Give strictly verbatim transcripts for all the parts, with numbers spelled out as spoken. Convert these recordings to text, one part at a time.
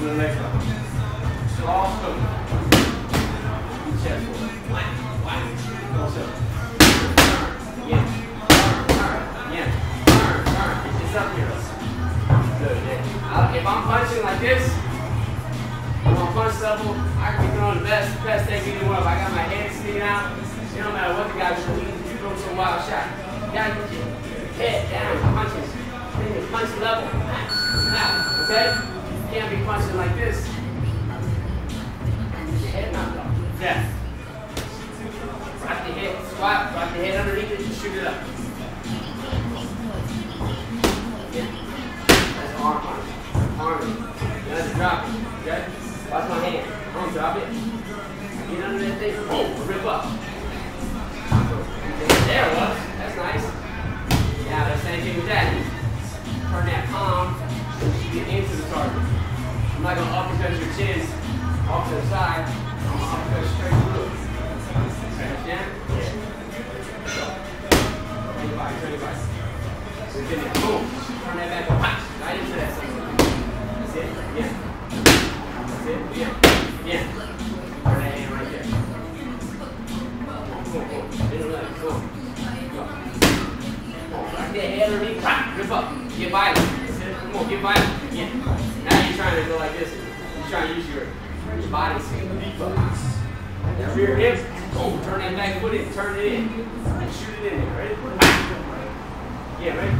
to the next level. Soft stomach. Chest forward. Whack, whack. Go so. Yeah. Turn, yeah. Turn, turn. Get this up here. Good, yeah. I'll, if I'm punching like this, I'm on punch level, I can be throwing the best, best technique in the world. I got my head sticking out. It don't matter what the guy's doing. You throw some wild shot. You gotta get your head down, punches. Then you punch level. Now, okay? You can't be punching like this. Get your head knocked off. Yeah. Drop the head, squat, drop the head underneath it, and shoot it up. Yeah. That's arm punch. Arm it. You have to drop it. Okay? Watch my hand. Don't drop it. Get under that thing. Boom. Rip up. There it was. That's nice. Now, the same thing with that. Turn that palm. Get into the target. I'm not going to uppercut your chin off to the side. I'm going to uppercut straight through. Understand? Yeah. Turn your body. Turn your body. So get it. Boom. Turn that back. Punch. Right into that. That's it. Yeah. That's it. Yeah. Yeah. Turn that hand right there. Boom, boom. Middle leg. Boom. Go. Boom. Right there. Head underneath. Rip up. Get violent. That's it. Come on. Get violent. Yeah. Now you're trying to go like this. You're trying to use your, your body to deep up. That rear hip. Boom. Turn that back foot in. Turn it in. And shoot it in there. Ready? Yeah, ready?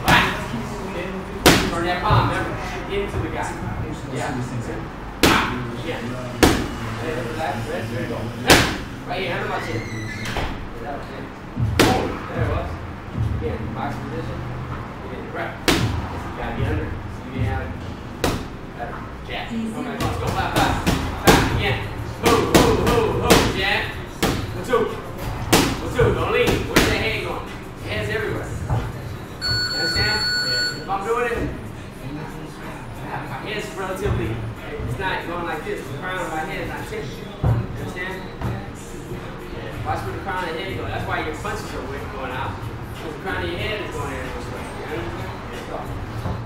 Turn that palm. Remember. Shoot into the guy. Yeah. Yeah. Ready, relax, rest, there you go. Right here, under my chin. Boom, there it was. Again, box position. Again, right. Gotta get under. So you get out. Better. Jab. Come on, let's go. Five, five. Five. Again. Move, move, move, move. Jab. One, two. One, two. Don't lean. Where's that head going? The head's everywhere. You understand? Yeah. If I'm doing it, my head's relatively. It's not going like this. The crown of my head is not tipping. You understand? Yeah. Watch where the crown of the head goes. That's why your punches are going out. Because the crown of your head is going there. You understand? Let's go.